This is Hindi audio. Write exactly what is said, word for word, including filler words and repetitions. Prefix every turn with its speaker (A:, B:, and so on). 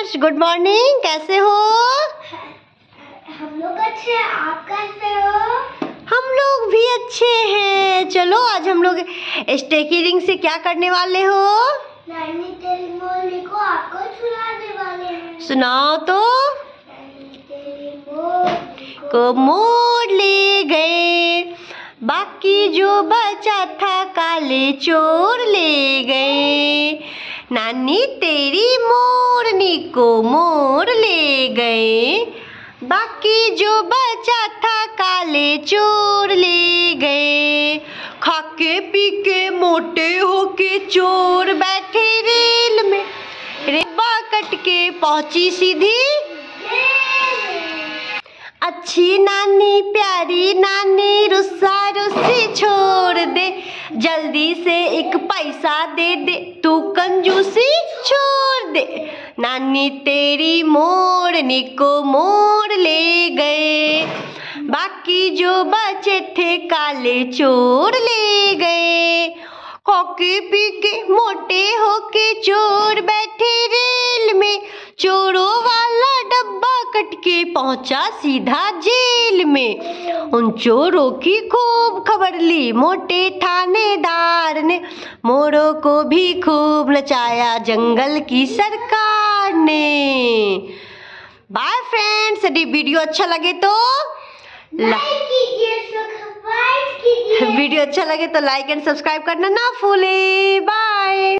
A: हर्ष, गुड मॉर्निंग। कैसे हो?
B: हम लोग अच्छे हैं, आप कैसे हो?
A: हम लोग भी अच्छे हैं। चलो आज हम लोग स्टेकी रिंग से क्या करने वाले हो?
B: नानी तेरी मोरनी को आपको छुड़ाने वाले हैं।
A: सुनाओ तो।
B: नानी तेरी मोरनी
A: को मोड़ ले गए, बाकी जो बचा था काले चोर ले गए। नानी तेरी मोरनी को मोड़ ले गए, बाकी जो बचा था काले चोर ले गए। खाके पी के मोटे होके चोर बैठे रेल में, रेबा कट के पहुंची सीधी। अच्छी नानी प्यारी नानी रुस्सा रुस्सी छोड़ दे, जल्दी से एक पैसा दे दे, तू कंजूसी छोड़ दे। नानी तेरी मोरनी को मोड़ ले गए, बाकी जो बचे थे काले चोर ले गए। खाके पी के मोटे होके चोर बैठे रेल में, चोरों वाला डब्बा कट के पहुंचा सीधा जेल में। उन चोरों की खूब खबर ली मोटे थानेदार ने, मोरों को भी खूब नचाया जंगल की सरकार ने। बाय फ्रेंड्स, यदि वीडियो अच्छा लगे तो
B: लाइक कीजिए, सब्सक्राइब कीजिए।
A: वीडियो अच्छा लगे तो लाइक एंड सब्सक्राइब करना ना भूले। बाय।